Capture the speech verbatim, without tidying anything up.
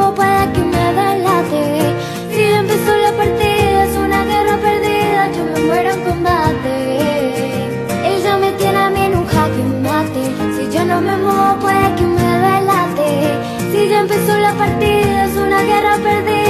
muevo puede que me delate. Si ya empezó la partida es una guerra perdida, yo me muero en combate. Ella me tiene a mí en un jaque mate. Si yo no me muevo puede que me delate. Si ya empezó la partida es una guerra perdida.